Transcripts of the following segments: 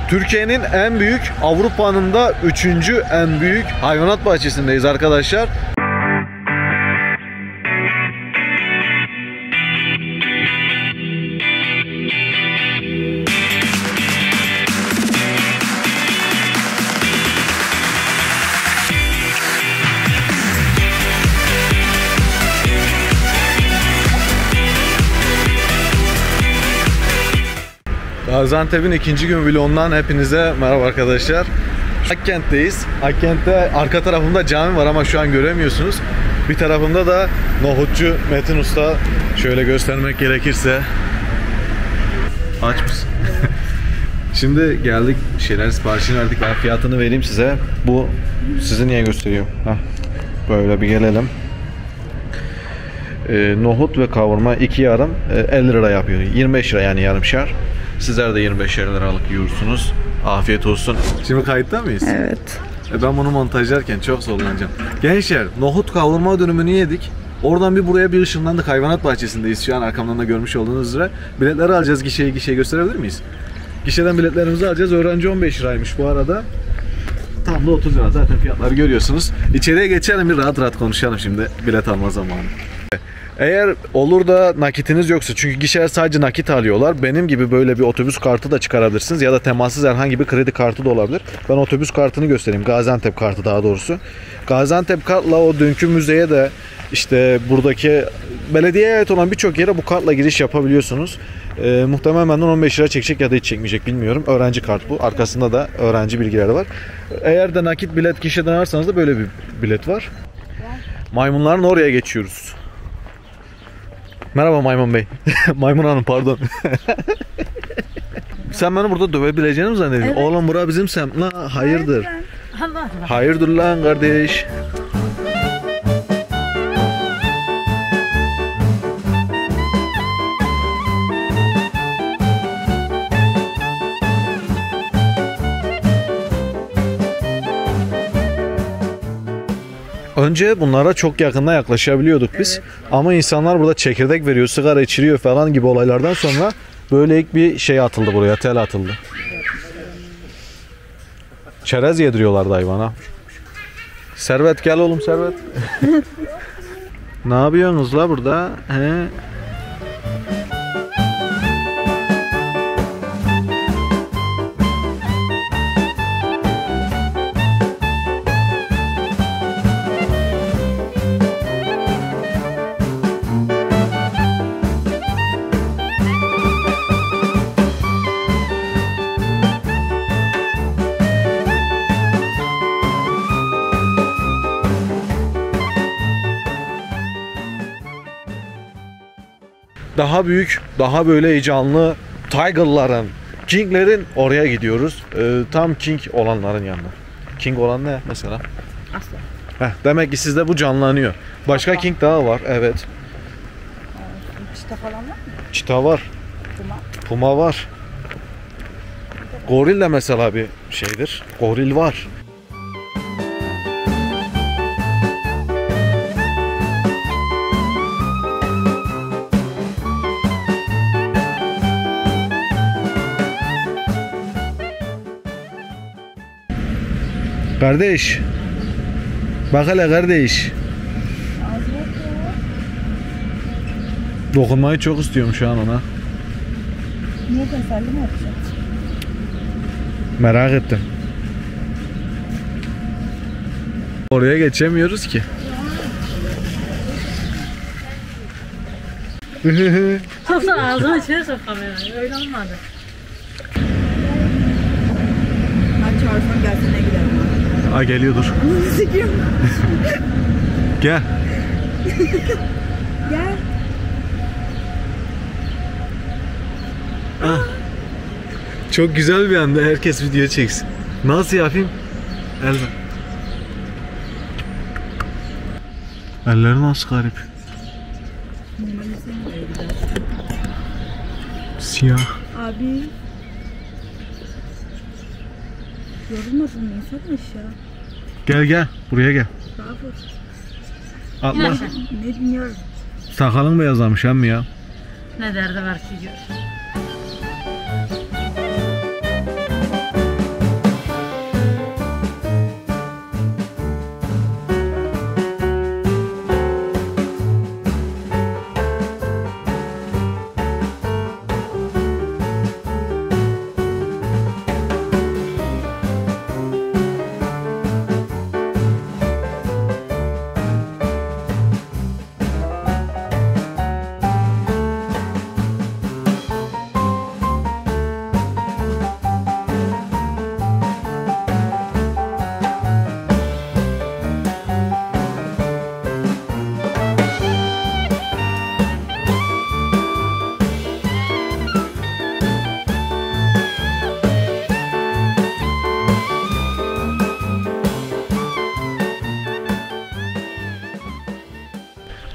Türkiye'nin en büyük, Avrupa'nın da 3. en büyük hayvanat bahçesindeyiz arkadaşlar. Gaziantep'in 2. gün vlogundan hepinize merhaba arkadaşlar. Akkent'teyiz. Akkent'te arka tarafımda cami var ama şu an göremiyorsunuz. Bir tarafımda da nohutçu Metin Usta. Şöyle göstermek gerekirse. Aç mısın? Şimdi geldik, şeyler siparişini verdik. Ben fiyatını vereyim size. Bu sizi niye gösteriyor? Heh. Böyle bir gelelim. Nohut ve kavurma 2 yarım 50 lira yapıyor. 25 lira yani yarımşar. Sizler de 25 liralık yiyorsunuz. Afiyet olsun. Şimdi kayıtta mıyız? Evet. Ben bunu montajlarken çok zorlanacağım. Gençler, nohut kavurma dönümünü yedik. Oradan bir buraya bir ışınlandık. Hayvanat bahçesindeyiz şu an, arkamdan da görmüş olduğunuz üzere. Biletleri alacağız. Gişeye gösterebilir miyiz? Gişeden biletlerimizi alacağız. Öğrenci 15 liraymış bu arada. Tam da 30 lira. Zaten fiyatları görüyorsunuz. İçeriye geçelim, bir rahat rahat konuşalım şimdi bilet alma zamanı. Eğer olur da nakitiniz yoksa, çünkü gişeler sadece nakit alıyorlar. Benim gibi böyle bir otobüs kartı da çıkarabilirsiniz ya da temassız herhangi bir kredi kartı da olabilir. Ben otobüs kartını göstereyim. Gaziantep kartı daha doğrusu. Gaziantep kartla o dünkü müzeye de işte buradaki belediyeye ait olan birçok yere bu kartla giriş yapabiliyorsunuz. Muhtemelen benden 15 lira çekecek ya da hiç çekmeyecek bilmiyorum. Öğrenci kart bu. Arkasında da öğrenci bilgileri var. Eğer de nakit bilet gişeden alırsanız da böyle bir bilet var. Maymunların oraya geçiyoruz. Merhaba Maymun Bey. Maymun Hanım pardon. Sen beni burada dövebileceğini mi zannediyorsun? Evet. Oğlum bura bizim semt lan. Hayırdır? Hayırdır lan kardeş? Önce bunlara çok yakından yaklaşabiliyorduk biz. Evet. Ama insanlar burada çekirdek veriyor, sigara içiriyor falan gibi olaylardan sonra böyle ilk bir şey atıldı buraya, tel atıldı. Çerez yediriyorlardı hayvana. Servet gel oğlum Servet. Ne yapıyorsunuz la burada? He? Daha büyük, daha böyle heyecanlı Tiger'ların, King'lerin oraya gidiyoruz. Tam King olanların yanına. King olan ne mesela? Aslan. Demek ki sizde bu canlanıyor. Başka Aslan. King daha var, evet. Çita falan var mı? Çita var. Puma var. Goril de mesela bir şeydir. Goril var. Kardeş. Bak hele kardeş. Dokunmayı çok istiyorum şu an ona. Niye teselli mi yapacak? Merak ettim. Oraya geçemiyoruz ki. Sonra ağzını içine sok kamerayı. Öyle olmadı. Hadi çağırsan gelsin ne gidelim. Aa geliyordur. Gel. Gel. Ah. Çok güzel bir anda herkes video çeksin. Nasıl yapayım? Elleri nasıl garip. Siyah. Abi. Yorulmasın mı insan aşağı? Gel buraya gel. Atla. Ne dinliyorum? Sakalın beyazlamış hem mi ya? Ne derdi var ki gör.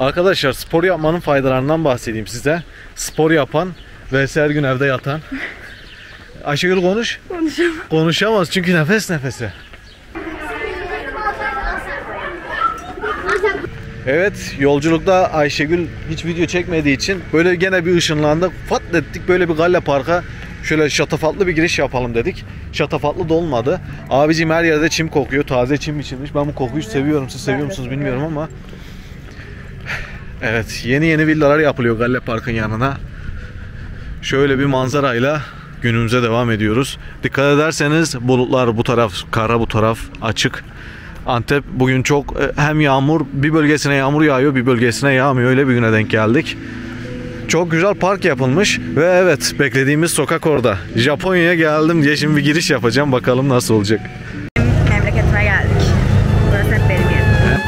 Arkadaşlar spor yapmanın faydalarından bahsedeyim size. Spor yapan ve her gün evde yatan. Ayşegül konuş. Konuşamam. Konuşamaz çünkü nefes nefese. Evet, yolculukta Ayşegül hiç video çekmediği için böyle gene bir ışınlandık. Fat ettik böyle bir Galle Park'a şöyle şatafatlı bir giriş yapalım dedik. Şatafatlı da olmadı. Abicim her yerde çim kokuyor. Taze çim biçilmiş. Ben bu kokuyu seviyorum. Siz seviyor musunuz bilmiyorum ama. Evet, yeni villalar yapılıyor Galle Park'ın yanına. Şöyle bir manzarayla günümüze devam ediyoruz. Dikkat ederseniz bulutlar bu taraf, kara bu taraf açık. Antep bugün çok hem yağmur, bir bölgesine yağmur yağıyor, bir bölgesine yağmıyor. Öyle bir güne denk geldik. Çok güzel park yapılmış ve evet, beklediğimiz sokak orada. Japonya'ya geldim diye şimdi bir giriş yapacağım. Bakalım nasıl olacak. Memleketime geldik. Burası hep benim yerim.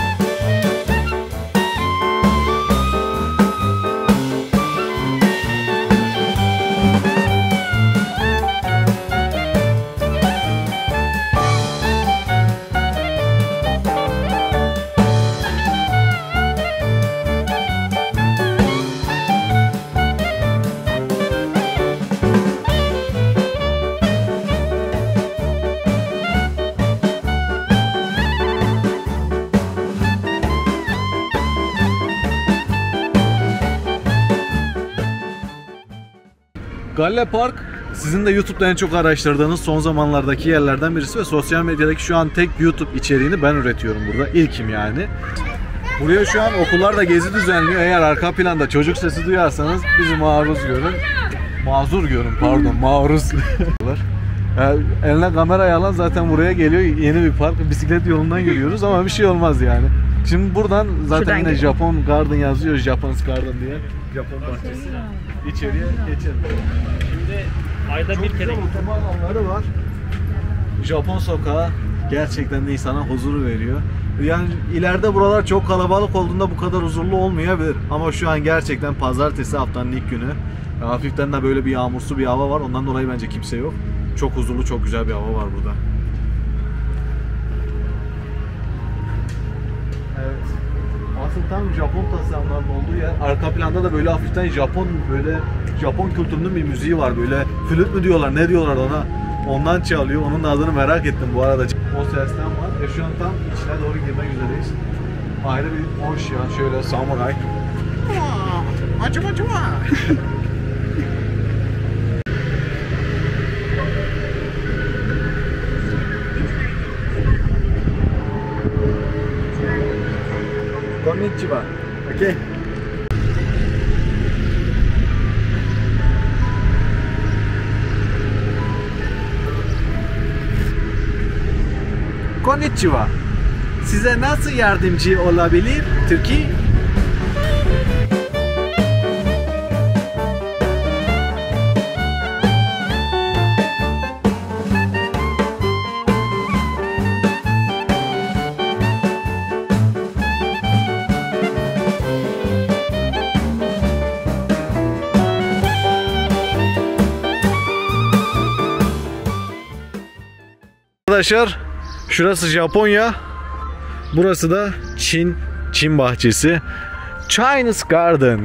Galle Park sizin de YouTube'da en çok araştırdığınız son zamanlardaki yerlerden birisi ve sosyal medyadaki şu an tek YouTube içeriğini ben üretiyorum burada. İlkim yani. Buraya şu an okullar da gezi düzenliyor. Eğer arka planda çocuk sesi duyarsanız bizi maruz görün. Mazur görün pardon, maruz. Yani eline kamera alan zaten buraya geliyor. Yeni bir park, bisiklet yolundan yürüyoruz ama bir şey olmaz yani. Şimdi buradan zaten Şuradan yine gidelim. Japon Garden yazıyor. Japanese Garden diye. Japon bahçesi. İçeriye geçelim. Şimdi ayda Çok bir kere güzel oturma alanları var. Japon sokağı gerçekten de insana huzur veriyor. Yani ileride buralar çok kalabalık olduğunda bu kadar huzurlu olmayabilir. Ama şu an gerçekten pazartesi, haftanın ilk günü. Hafiften de böyle bir yağmursu bir hava var. Ondan dolayı bence kimse yok. Çok huzurlu, çok güzel bir hava var burada. Evet. Asıl tam Japon tasarımlarının olduğu yer. Arka planda da böyle hafiften Japon kültürünün bir müziği var. Böyle flüt mü diyorlar, ne diyorlar ona? Ondan çalıyor. Onun adını merak ettim bu arada. O sesten var. Şu an tam içine doğru girmek üzereyiz. Ayrı bir hoş ya. Şöyle samuray. Acaba. Konnichiwa. Okay. Konnichiwa. Size nasıl yardımcı olabilir Türkiye? Arkadaşlar, şurası Japonya, burası da Çin bahçesi. Chinese Garden.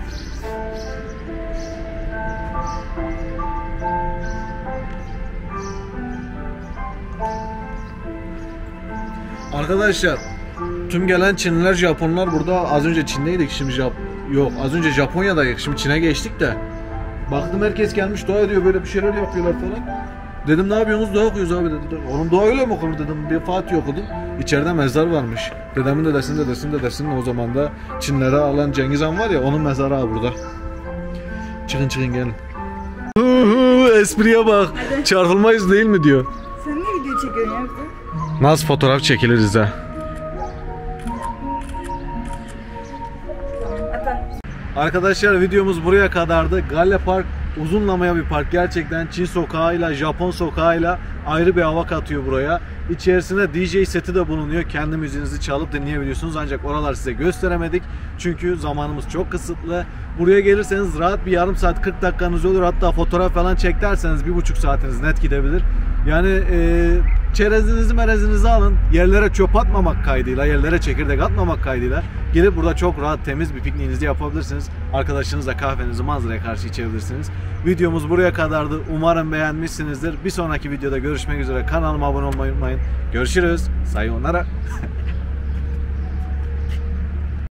Arkadaşlar, tüm gelen Çinliler, Japonlar burada. Az önce Çin'deydik, şimdi az önce Japonya'daydık, şimdi Çin'e geçtik de. Baktım herkes gelmiş, dua ediyor, böyle bir şeyler yapıyorlar falan. Dedim ne yapıyorsunuz? Dua okuyoruz abi dediler. Oğlum dua öyle mi okunur dedim. Bir Fatih okudum. İçeride mezar varmış. Dedemin dedesinin o zaman da Çinlere alan Cengiz Han var ya, onun mezarı abi burada. Çıkın gelin. Espriye bak. Hadi. Çarpılmayız değil mi diyor. Sen ne video çekiyorsun ya bize? Nasıl fotoğraf çekiliriz ha? Ata. Arkadaşlar, videomuz buraya kadardı. Galle Park uzunlamaya bir park. Gerçekten Çin sokağıyla, Japon sokağıyla ayrı bir hava katıyor buraya. İçerisinde DJ seti de bulunuyor. Kendi müziğinizi çalıp dinleyebiliyorsunuz. Ancak oralar size gösteremedik. Çünkü zamanımız çok kısıtlı. Buraya gelirseniz rahat bir yarım saat 40 dakikanız olur. Hatta fotoğraf falan çek derseniz 1,5 saatiniz net gidebilir. Yani çerezinizi merezinizi alın. Yerlere çöp atmamak kaydıyla, yerlere çekirdek atmamak kaydıyla Gelip burada çok rahat, temiz bir pikniğinizi yapabilirsiniz. Arkadaşınızla kahvenizi manzaraya karşı içebilirsiniz. Videomuz buraya kadardı. Umarım beğenmişsinizdir. Bir sonraki videoda görüşmek üzere. Kanalıma abone olmayı unutmayın. Görüşürüz. Sayonara.